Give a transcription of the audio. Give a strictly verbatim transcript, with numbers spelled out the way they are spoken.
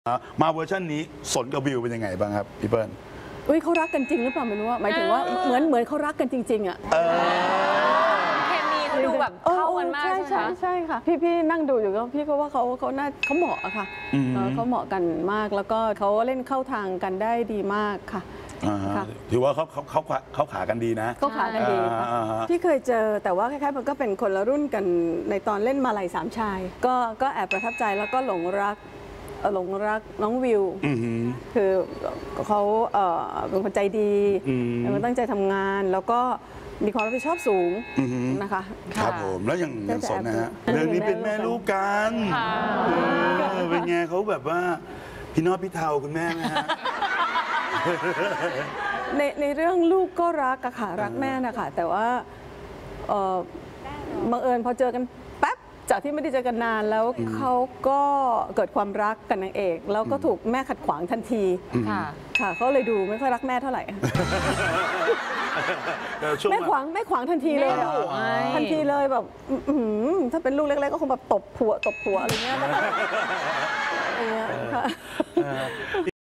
มาเวอร์ชันนี้สนกับวิวเป็นยังไงบ้างครับพี่เปิ้ลอุ้ยเขารักกันจริงหรือเปล่าไม่รู้ว่าหมายถึงว่าเหมือนเหมือนเขารักกันจริงๆอ่ะเคมีเขาดูแบบเข้ากันมากใช่ไหมคะใช่ค่ะพี่พี่นั่งดูอยู่ก็พี่ก็ว่าเขาเขาน่าเขาเหมาะอะค่ะเขาเหมาะกันมากแล้วก็เขาเล่นเข้าทางกันได้ดีมากค่ะถือว่าเขาเขาเขาเขาขากันดีนะเขาขากันดีค่ะพี่เคยเจอแต่ว่าคล้ายๆมันก็เป็นคนละรุ่นกันในตอนเล่นมาลัยสามชายก็ก็แอบประทับใจแล้วก็หลงรักหลงรักน้องวิวคือเขาเป็นคนใจดีเป็นคนตั้งใจทำงานแล้วก็มีความรับผิดชอบสูงนะคะครับผมแล้วยังยังสนนะฮะเรื่องนี้เป็นแม่ลูกกันเป็นไงเขาแบบว่าพี่น้องพี่เทาคุณแม่ไหมฮะในในเรื่องลูกก็รักอะค่ะรักแม่นะคะแต่ว่าบังเอิญพอเจอกันแป๊บจากที่ไม่ได้เจอกันนานแล้วเขาก็เกิดความรักกันนางเอกแล้วก็ถูกแม่ขัดขวางทันทีค่ะค่ะเขาเลยดูไม่ค่อยรักแม่เท่าไหร่แม่ขวางแม่ขวางทันทีเลยทันทีเลยแบบถ้าเป็นลูกเล็กๆก็คงแบบตบผัวตบผัวอะไรเงี้ย